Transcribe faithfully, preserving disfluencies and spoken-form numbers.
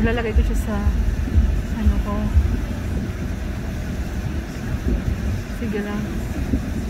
Ilalagay ko siya sa ano ko. Sige lang.